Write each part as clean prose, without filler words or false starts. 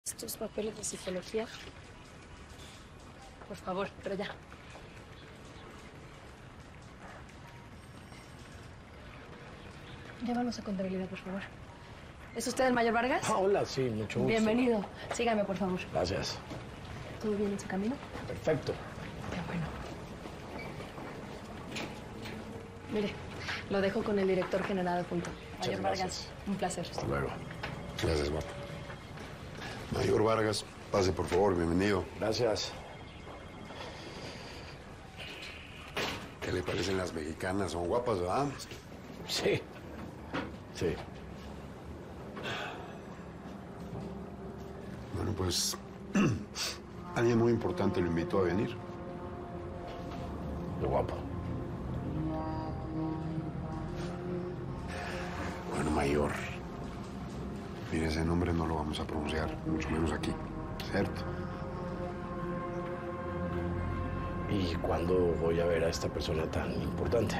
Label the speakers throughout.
Speaker 1: Estos papeles de psicología. Por favor, pero ya. Llévanos a contabilidad, por favor. ¿Es usted el mayor Vargas?
Speaker 2: Ah, hola, sí, mucho gusto.
Speaker 1: Bienvenido. Sígame, por favor.
Speaker 2: Gracias.
Speaker 1: ¿Todo bien en su camino?
Speaker 2: Perfecto.
Speaker 1: Qué bueno. Mire, lo dejo con el director general junto. Mayor Vargas, un placer.
Speaker 3: Hasta luego. Gracias, guapo. Mayor Vargas, pase por favor, bienvenido.
Speaker 2: Gracias.
Speaker 3: ¿Qué le parecen las mexicanas? Son guapas, ¿verdad?
Speaker 2: Sí. Sí.
Speaker 3: Bueno, pues alguien muy importante lo invitó a venir.
Speaker 2: Qué guapo.
Speaker 3: Bueno, Mayor. Mire, ese nombre no lo vamos a pronunciar, mucho menos aquí, ¿cierto?
Speaker 2: ¿Y cuándo voy a ver a esta persona tan importante?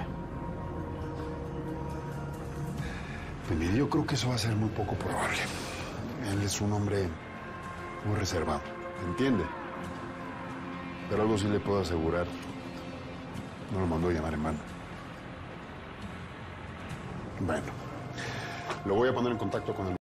Speaker 3: Pues mire, yo creo que eso va a ser muy poco probable. Él es un hombre muy reservado, ¿entiende? Pero algo sí le puedo asegurar. No lo mandó a llamar en vano. Bueno, lo voy a poner en contacto con él.